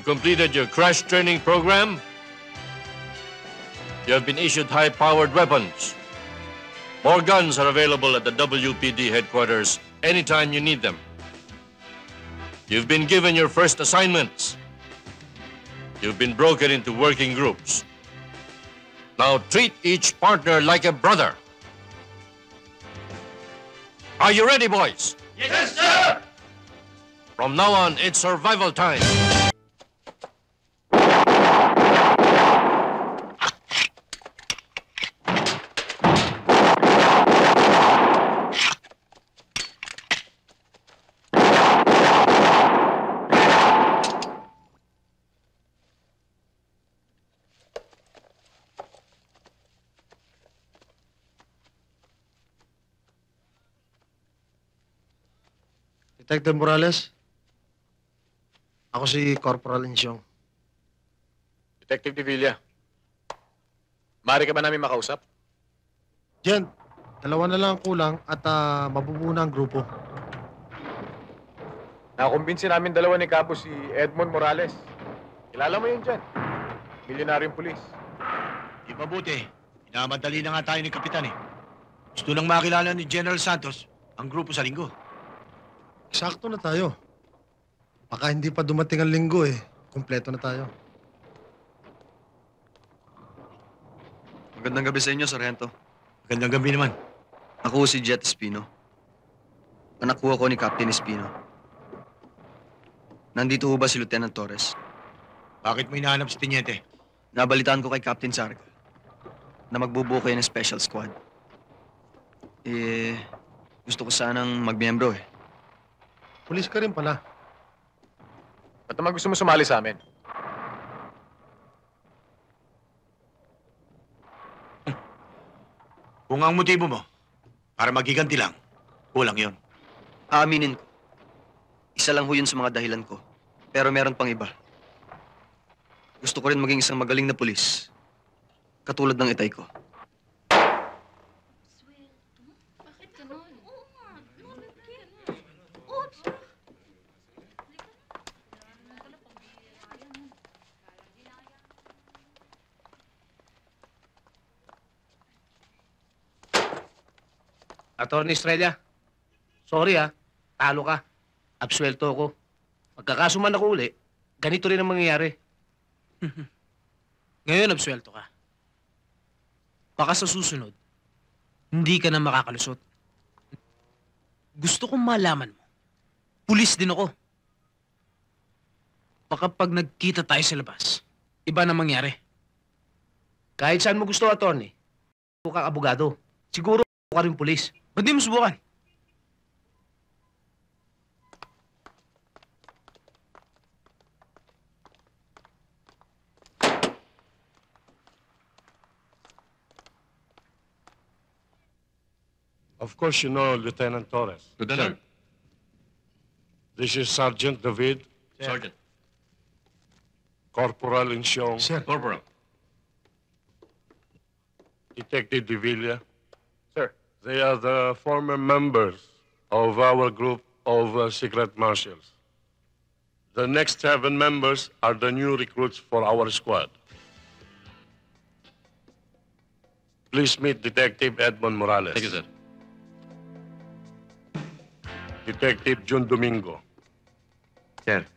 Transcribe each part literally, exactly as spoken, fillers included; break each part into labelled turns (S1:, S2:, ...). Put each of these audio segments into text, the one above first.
S1: You've completed your crash training program. You have been issued high-powered weapons. More guns are available at the W P D headquarters anytime you need them. You've been given your first assignments. You've been broken into working groups. Now treat each partner like a brother. Are you ready, boys?
S2: Yes, sir!
S1: From now on, it's survival time.
S3: Detective Morales, ako si Corporal Insyong.
S4: Detective De Villa, maaari ka ba namin makausap?
S3: Jen, dalawa na lang ang kulang at uh, mabubuo na ang grupo.
S4: Nakakumbinsi namin dalawa ni Capo si Edmond Morales. Kilala mo yun dyan. Milyonaryong pulis.
S2: Di mabuti. Inamadali na nga tayo ni Kapitan eh. Gusto nang makilala ni General Santos ang grupo sa linggo.
S3: Eksakto na tayo. Baka hindi pa dumating ang linggo eh. Kompleto na tayo.
S5: Magandang gabi sa inyo, Sargento.
S2: Magandang gabi naman.
S5: Ako si Jet Espino. Anak ko ako ni Captain Espino. Nandito ho ba si Lieutenant Torres?
S2: Bakit mo hinahanap si Teniente?
S5: Nabalitaan ko kay Captain Sarga na magbubuo kayo ng special squad. Eh, gusto ko sanang magmiyembro eh.
S3: Pulis ka rin pala.
S4: Ba't naman gusto mo sumali sa amin?
S2: Kung ang motibo mo, para magiganti lang, kulang yon.
S5: Aaminin ko. Isa lang ho yun sa mga dahilan ko. Pero meron pang iba. Gusto ko rin maging isang magaling na pulis. Katulad ng itay ko.
S6: Bakit ganun? Oo nga.
S7: Attorney Estrella, sorry ah, talo ka. Absuelto ako. Magkakasuman ako uli, ganito rin ang mangyayari.
S8: Ngayon, absuelto ka. Baka sa susunod, hindi ka na makakalusot. Gusto kong malaman mo, pulis din ako. Baka pag nagkita tayo sa labas, iba na mangyari.
S7: Kahit saan mo gusto, attorney. Kung kang abogado, siguro ka rin pulis.
S8: Ba't di mo subukan?
S1: Of course you know Lieutenant Torres.
S4: Lieutenant?
S1: This is Sergeant David.
S4: Sergeant.
S1: Corporal Insyong.
S3: Sir.
S4: Corporal.
S1: Detective De Villa.
S4: Sir.
S1: They are the former members of our group of uh, secret marshals. The next seven members are the new recruits for our squad. Please meet Detective Edmond Morales.
S4: Thank you, sir.
S1: Detective Jun Domingo.
S4: Sir.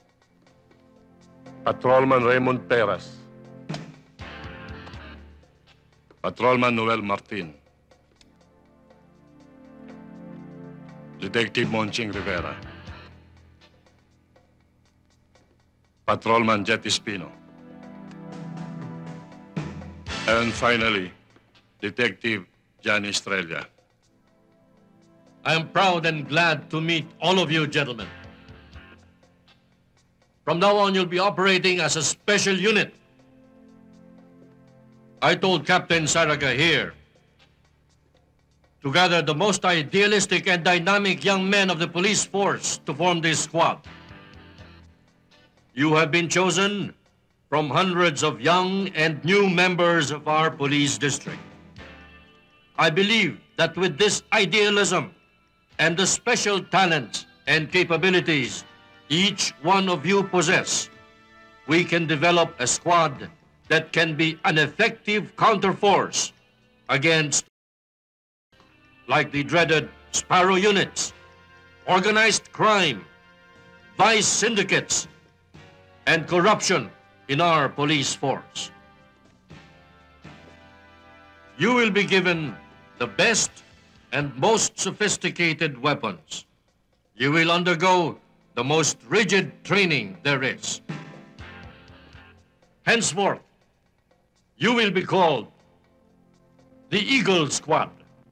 S1: Patrolman Raymond Peras. Patrolman Noel Martin. Detective Monching Rivera. Patrolman Jet Espino. And finally, Detective Johnny Estrella. I am proud and glad to meet all of you, gentlemen. From now on, you'll be operating as a special unit. I told Captain Saraga here to gather the most idealistic and dynamic young men of the police force to form this squad. You have been chosen from hundreds of young and new members of our police district. I believe that with this idealism and the special talents and capabilities each one of you possess, we can develop a squad that can be an effective counterforce against, like the dreaded Sparrow units, organized crime, vice syndicates, and corruption in our police force. You will be given the best and most sophisticated weapons. You will undergo the most rigid training there is. Henceforth, you will be called the Eagle Squad.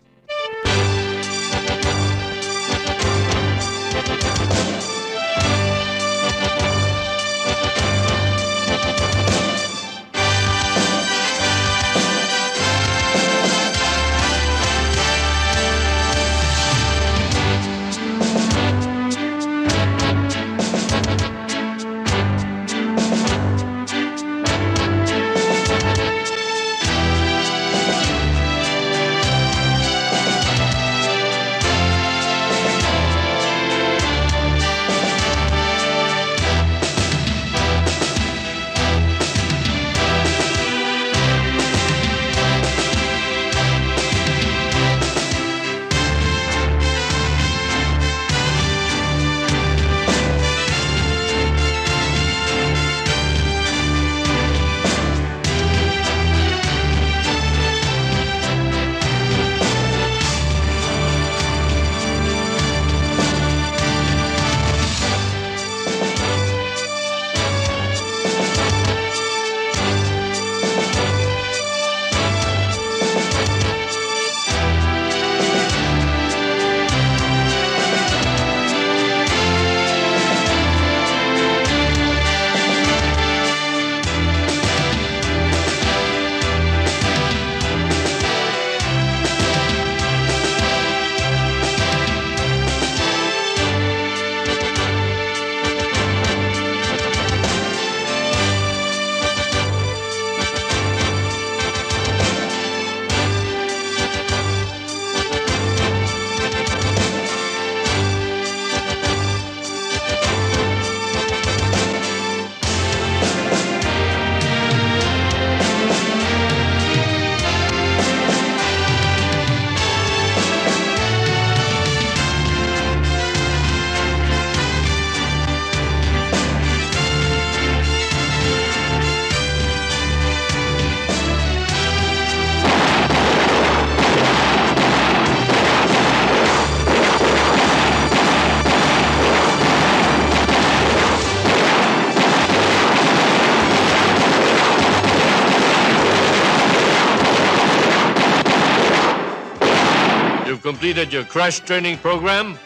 S1: Completed your crash training program.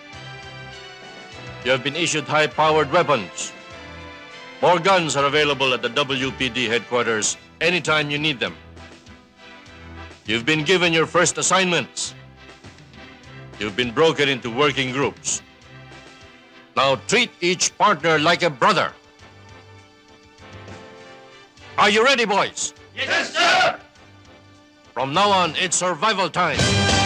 S1: You have been issued high-powered weapons. More guns are available at the W P D headquarters anytime you need them. You've been given your first assignments. You've been broken into working groups. Now treat each partner like a brother. Are you ready, boys?
S2: Yes, sir!
S1: From now on, it's survival time.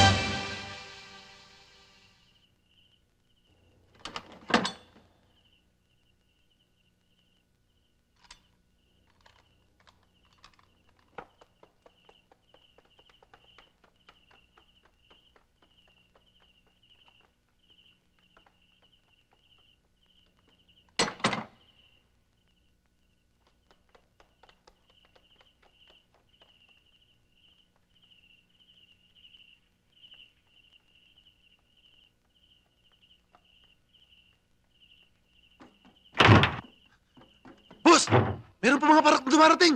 S3: Boss! Meron pa mga parak na dumarating!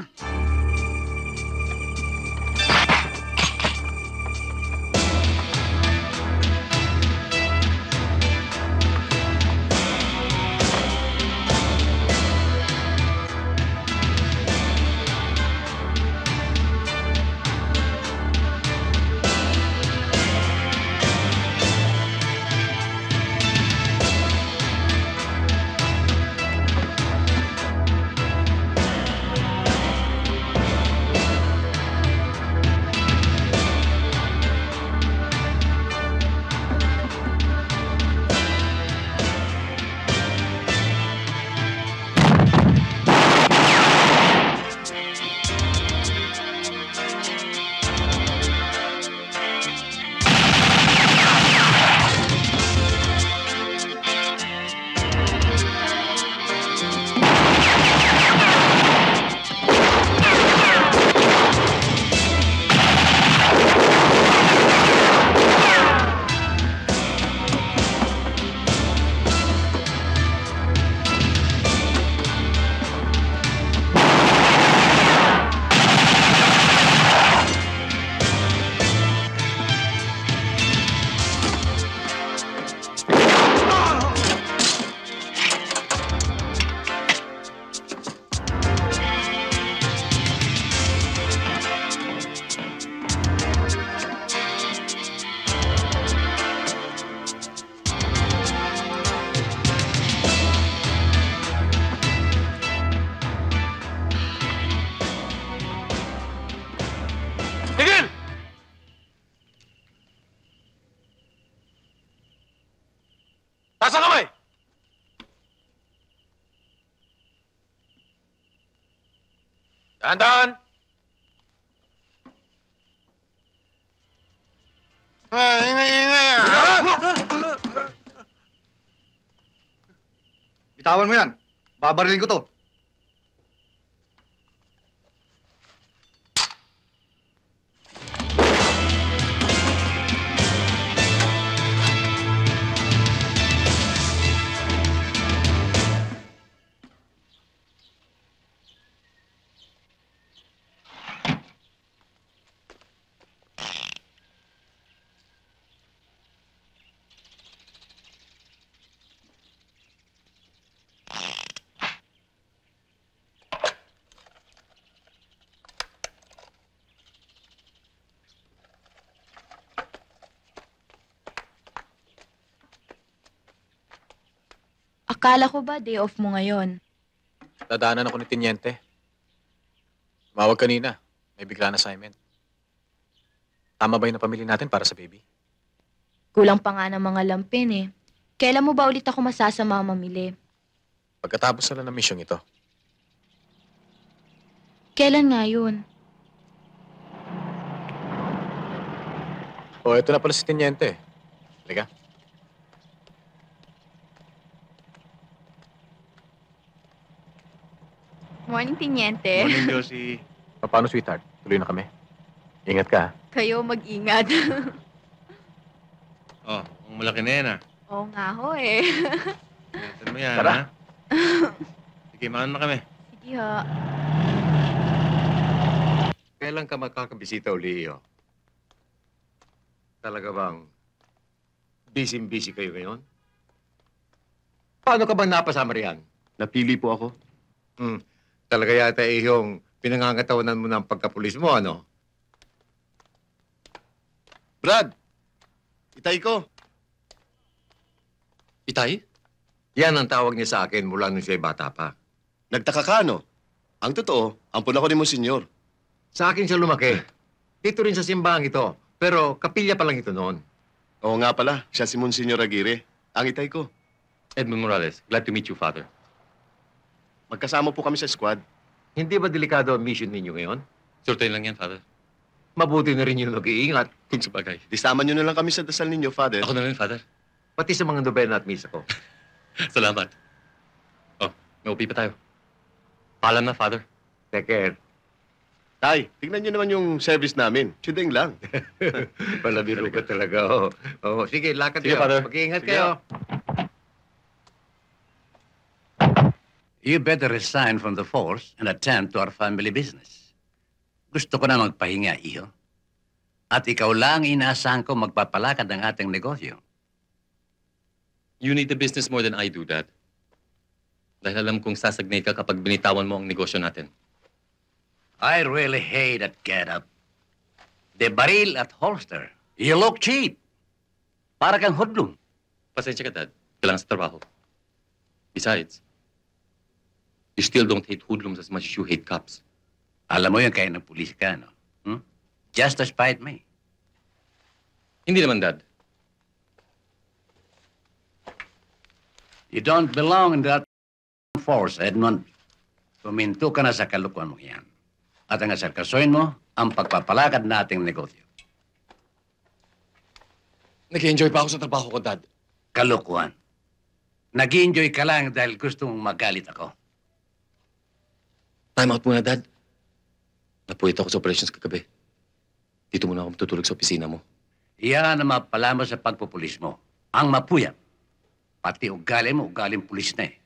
S4: Dahan-dahan! Ah, ingay, ingay! ah!
S9: Bitawan mo yan. Babarilin ko to.
S6: Akala ko ba day off mo ngayon?
S4: Dadaanan ako ni Tiniente. Tumawag kanina. May biglaan assignment. Tama ba yung napamili natin para sa baby?
S6: Kulang pa nga ng mga lampin eh. Kailan mo ba ulit ako masasama mamili?
S4: Pagkatapos na lang ng misyong ito.
S6: Kailan nga yun?
S4: O, ito na pala si Tiniente. Halika.
S6: Morning, Tiniente.
S2: Morning, Josie.
S4: Paano, sweetheart? Tuloy na kami. Ingat ka, ha?
S6: Kayo mag-ingat.
S2: Oh, ang malaki na yan, ah.
S6: Oo nga ho eh.
S2: Ingatan mo yan,
S4: Tara.
S2: ha? Sige, maano na kami.
S6: Sige ho.
S10: Kailan ka magkakabisita uli, iyo? Talaga bang busy-busy kayo ngayon? Paano ka ba napasama riyan?
S9: Napili po ako.
S10: Hmm, talaga yata eh yung pinangangatawanan mo ng pagkapulis mo, ano?
S9: Brad! Itay ko.
S10: Itay? Yan ang tawag niya sa akin mula nung siya'y bata pa.
S9: Nagtaka ka, no? Ang totoo, ampun ako ni Monsignor.
S10: Sa akin siya lumaki. Dito rin sa simbahang ito. Pero kapilya pa lang ito noon.
S9: Oo nga pala, siya si Monsignor Aguirre. Ang itay ko.
S11: Edmund Morales, glad to meet you, Father.
S9: Magkasama po kami sa squad.
S10: Hindi ba delikado ang mission ninyo ngayon?
S11: Surtain lang yan, Father.
S10: Mabuti na rin yung nag-iingat.
S11: Kung sa bagay.
S9: Disama nyo na lang kami sa dasal ninyo, Father.
S11: Ako na rin, Father.
S10: Pati sa mga nobena at misa ko.
S11: Salamat. Oh, may upi pa tayo. Paalam na, Father.
S10: Take care.
S9: Tay, tignan nyo naman yung service namin. Chudeng lang.
S10: Palabiro ka talaga. Oh. Oh, sige, lakad
S11: Sige,
S10: kayo.
S11: Father.
S10: Mag-iingat
S11: Sige.
S10: kayo.
S12: You better resign from the force and attend to our family business. Gusto ko na magpahinga, iho. At ikaw lang inaasahan ko magpapalakad ng ating negosyo.
S11: You need the business more than I do, Dad. Dahil alam kong sasagnay ka kapag binitawan mo ang negosyo natin.
S12: I really hate that get-up. The baril at holster. You look cheap. Para kang hoodlum.
S11: Pasensya ka, Dad. Kailangan sa trabaho. Besides, you still don't hate hoodlums as much as you hate cops.
S12: Alam mo yung kaya ng pulis ka, no? Hmm? Just to spite me.
S11: Hindi naman, Dad.
S12: You don't belong in that force, Edmund. Puminto ka na sa kalukuan mo yan. At ang asarkasoin mo, ang pagpapalakad nating negosyo.
S11: Nag-enjoy pa ako sa trabaho ko, Dad.
S12: Kalukuan. Nag-enjoy ka lang dahil gusto mong magalit ako.
S11: Time out muna, Dad. Napuwit ako sa operations kagabi. Dito muna ako matutulog sa opisina mo.
S12: Iyan ang mapala mo sa pagpupulis mo. Ang mapuyat. Pati ugali mo, ugaling pulis na eh.